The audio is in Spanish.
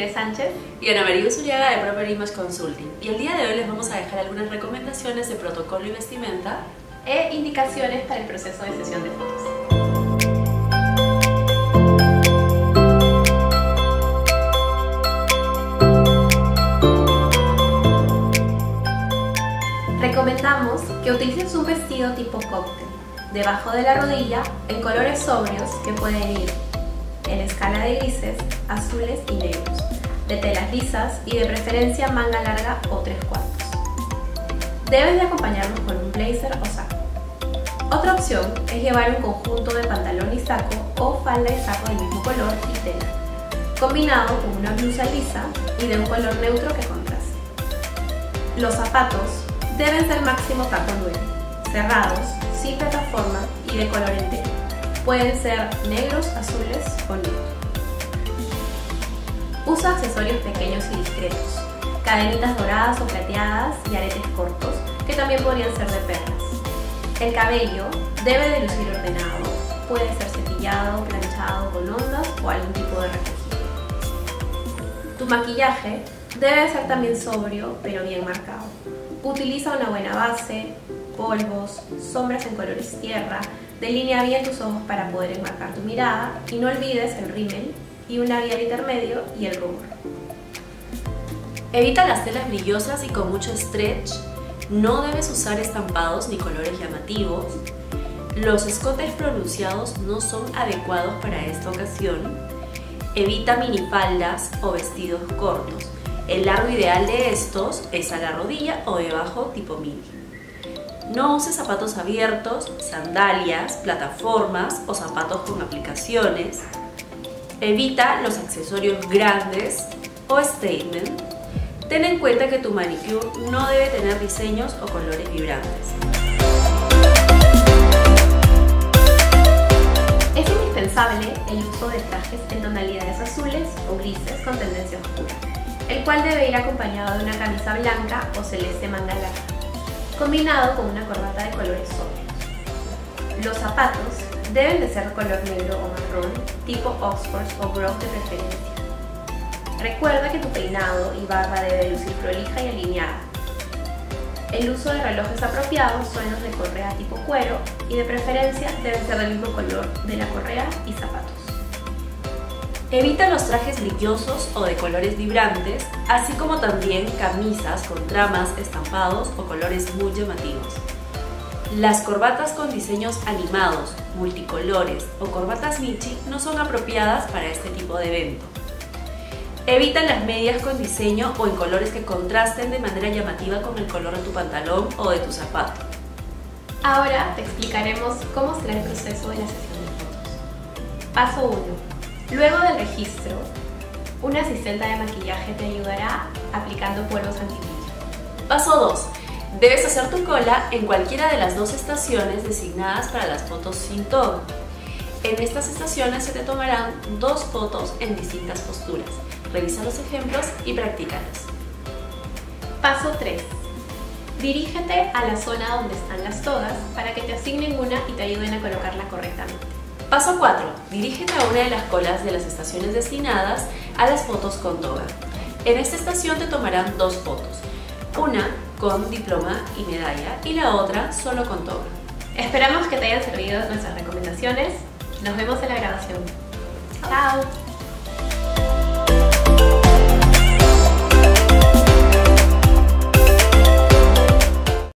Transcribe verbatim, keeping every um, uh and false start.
Ángeles Sánchez y Ana María Zuriaga de Proper Image Consulting. Y el día de hoy les vamos a dejar algunas recomendaciones de protocolo y vestimenta e indicaciones para el proceso de sesión de fotos. Recomendamos que utilices un vestido tipo cóctel, debajo de la rodilla, en colores sobrios que pueden ir en escala de grises, azules y negros, de telas lisas y de preferencia manga larga o tres cuartos. Debes de acompañarlos con un blazer o saco. Otra opción es llevar un conjunto de pantalón y saco o falda y saco del mismo color y tela, combinado con una blusa lisa y de un color neutro que contraste. Los zapatos deben ser máximo taco nueve, cerrados, sin plataforma y de color entero. Pueden ser negros, azules o nude. Usa accesorios pequeños y discretos, cadenitas doradas o plateadas y aretes cortos, que también podrían ser de perlas. El cabello debe de lucir ordenado, puede ser cepillado, planchado con ondas o algún tipo de recogido. Tu maquillaje debe ser también sobrio pero bien marcado. Utiliza una buena base, polvos, sombras en colores tierra, delinea bien tus ojos para poder enmarcar tu mirada y no olvides el rímel y un labial intermedio y el rubor. Evita las telas brillosas y con mucho stretch. No debes usar estampados ni colores llamativos. Los escotes pronunciados no son adecuados para esta ocasión. Evita minifaldas o vestidos cortos. El largo ideal de estos es a la rodilla o debajo tipo mini. No uses zapatos abiertos, sandalias, plataformas o zapatos con aplicaciones. Evita los accesorios grandes o statement. Ten en cuenta que tu manicure no debe tener diseños o colores vibrantes. Es indispensable el uso de trajes en tonalidades azules o grises con tendencia oscura, el cual debe ir acompañado de una camisa blanca o celeste manga larga, combinado con una corbata de colores sobrios. Los zapatos deben de ser color negro o marrón, tipo Oxford o Grove de preferencia. Recuerda que tu peinado y barba debe lucir prolija y alineada. El uso de relojes apropiados son los de correa tipo cuero y de preferencia deben ser del mismo color de la correa y zapatos. Evita los trajes brillosos o de colores vibrantes, así como también camisas con tramas, estampados o colores muy llamativos. Las corbatas con diseños animados, multicolores o corbatas Michi no son apropiadas para este tipo de evento. Evita las medias con diseño o en colores que contrasten de manera llamativa con el color de tu pantalón o de tu zapato. Ahora te explicaremos cómo será el proceso de la sesión de fotos. Paso uno. Luego del registro, una asistente de maquillaje te ayudará aplicando polvos antibrillo. Paso dos. Debes hacer tu cola en cualquiera de las dos estaciones designadas para las fotos sin toga. En estas estaciones se te tomarán dos fotos en distintas posturas. Revisa los ejemplos y practícalos. Paso tres. Dirígete a la zona donde están las togas para que te asignen una y te ayuden a colocarla correctamente. Paso cuatro. Dirígete a una de las colas de las estaciones destinadas a las fotos con toga. En esta estación te tomarán dos fotos, una con diploma y medalla y la otra solo con toga. Esperamos que te hayan servido nuestras recomendaciones. Nos vemos en la grabación. Chao.